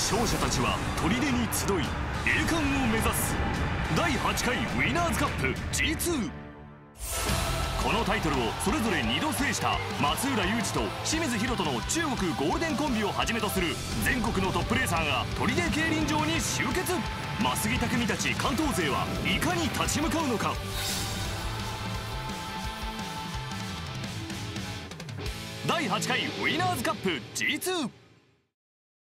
勝者たちは砦に集い栄冠を目指す第8回ウィナーズカップ G2。 このタイトルをそれぞれ2度制した松浦雄二と清水宏斗の中国ゴールデンコンビをはじめとする全国のトップレーサーが砦競輪場に集結。眞杉匠たち関東勢はいかに立ち向かうのか。第8回ウィナーズカップ G2。